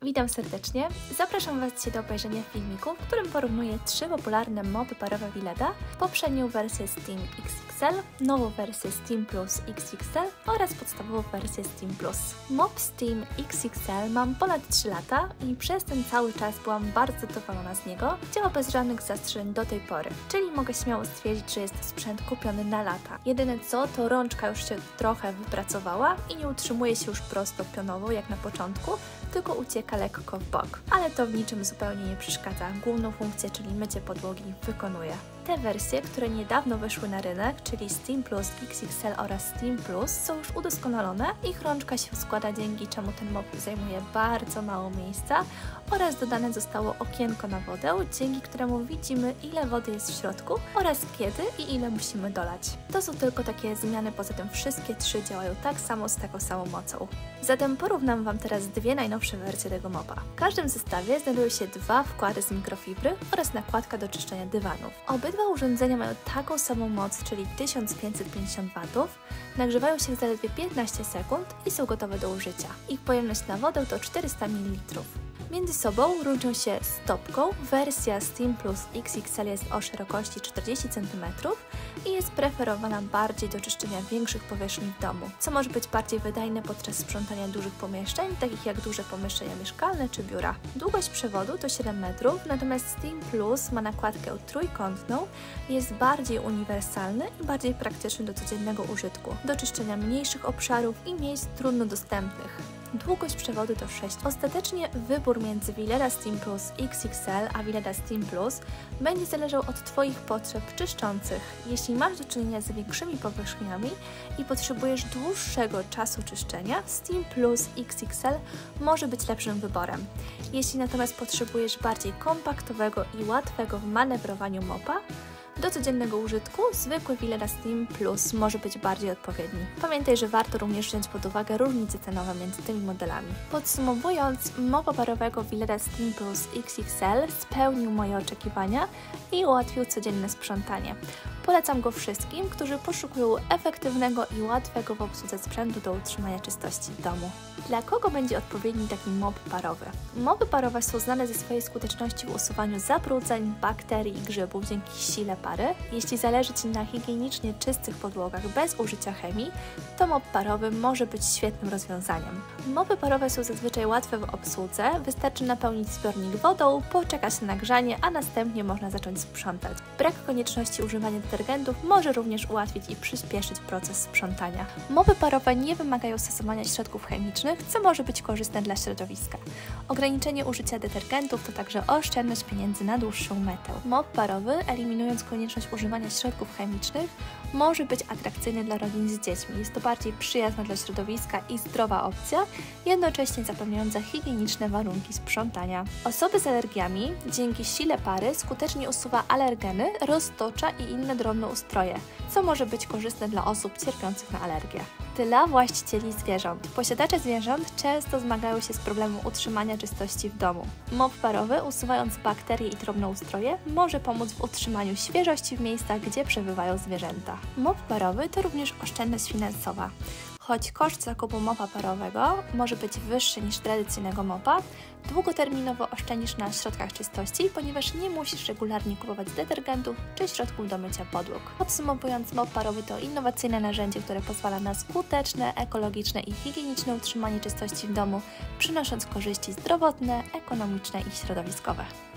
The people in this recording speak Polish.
Witam serdecznie. Zapraszam Was dzisiaj do obejrzenia filmiku, w którym porównuję 3 popularne mopy parowe Willeda, poprzednią wersję Steam XXL, nową wersję Steam Plus XXL oraz podstawową wersję Steam Plus. Mop Steam XXL mam ponad 3 lata i przez ten cały czas byłam bardzo zadowolona z niego. Działa bez żadnych zastrzeżeń do tej pory, czyli mogę śmiało stwierdzić, że jest to sprzęt kupiony na lata. Jedyne co, to rączka już się trochę wypracowała i nie utrzymuje się już prosto pionowo jak na początku, tylko ucieka lekko w bok. Ale to w niczym zupełnie nie przeszkadza. Główną funkcję, czyli mycie podłogi, wykonuje. Te wersje, które niedawno weszły na rynek, czyli Steam Plus XXL oraz Steam Plus, są już udoskonalone. Ich rączka się składa, dzięki czemu ten mop zajmuje bardzo mało miejsca oraz dodane zostało okienko na wodę, dzięki któremu widzimy, ile wody jest w środku oraz kiedy i ile musimy dolać. To są tylko takie zmiany, poza tym wszystkie 3 działają tak samo z taką samą mocą. Zatem porównam Wam teraz 2 najnowsze wersje tego mopa. W każdym zestawie znajdują się 2 wkłady z mikrofibry oraz nakładka do czyszczenia dywanów. Obydwa urządzenia mają taką samą moc, czyli 1550 W, nagrzewają się w zaledwie 15 sekund i są gotowe do użycia. Ich pojemność na wodę to 400 ml. Między sobą różnią się stopką. Wersja Steam Plus XXL jest o szerokości 40 cm i jest preferowana bardziej do czyszczenia większych powierzchni w domu, co może być bardziej wydajne podczas sprzątania dużych pomieszczeń, takich jak duże pomieszczenia mieszkalne czy biura. Długość przewodu to 7 metrów, natomiast Steam Plus ma nakładkę trójkątną, jest bardziej uniwersalny i bardziej praktyczny do codziennego użytku, do czyszczenia mniejszych obszarów i miejsc trudno dostępnych. Długość przewodu to 6. Ostatecznie wybór między Willeda Steam Plus XXL a Willeda Steam Plus będzie zależał od Twoich potrzeb czyszczących. Jeśli masz do czynienia z większymi powierzchniami i potrzebujesz dłuższego czasu czyszczenia, Steam Plus XXL może być lepszym wyborem. Jeśli natomiast potrzebujesz bardziej kompaktowego i łatwego w manewrowaniu mopa, do codziennego użytku zwykły Willeda Steam Plus może być bardziej odpowiedni. Pamiętaj, że warto również wziąć pod uwagę różnice cenowe między tymi modelami. Podsumowując, mopa parowego Willeda Steam Plus XXL spełnił moje oczekiwania i ułatwił codzienne sprzątanie. Polecam go wszystkim, którzy poszukują efektywnego i łatwego w obsłudze sprzętu do utrzymania czystości w domu. Dla kogo będzie odpowiedni taki mop parowy? Mopy parowe są znane ze swojej skuteczności w usuwaniu zabrudzeń, bakterii i grzybów dzięki sile pary. Jeśli zależy Ci na higienicznie czystych podłogach bez użycia chemii, to mop parowy może być świetnym rozwiązaniem. Mopy parowe są zazwyczaj łatwe w obsłudze, wystarczy napełnić zbiornik wodą, poczekać na nagrzanie, a następnie można zacząć sprzątać. Brak konieczności używania detergentów może również ułatwić i przyspieszyć proces sprzątania. Mopy parowe nie wymagają stosowania środków chemicznych, co może być korzystne dla środowiska. Ograniczenie użycia detergentów to także oszczędność pieniędzy na dłuższą metę. Mop parowy, eliminując konieczność używania środków chemicznych, może być atrakcyjny dla rodzin z dziećmi. Jest to bardziej przyjazna dla środowiska i zdrowa opcja, jednocześnie zapewniająca higieniczne warunki sprzątania. Osoby z alergiami dzięki sile pary skutecznie usuwa alergeny, roztocza i inne drobnoustroje, co może być korzystne dla osób cierpiących na alergię. Dla właścicieli zwierząt. Posiadacze zwierząt często zmagają się z problemem utrzymania czystości w domu. Mop parowy, usuwając bakterie i drobnoustroje, może pomóc w utrzymaniu świeżości w miejscach, gdzie przebywają zwierzęta. Mop parowy to również oszczędność finansowa. Choć koszt zakupu mopa parowego może być wyższy niż tradycyjnego mopa, długoterminowo oszczędzisz na środkach czystości, ponieważ nie musisz regularnie kupować detergentów czy środków do mycia podłóg. Podsumowując, mop parowy to innowacyjne narzędzie, które pozwala na skuteczne, ekologiczne i higieniczne utrzymanie czystości w domu, przynosząc korzyści zdrowotne, ekonomiczne i środowiskowe.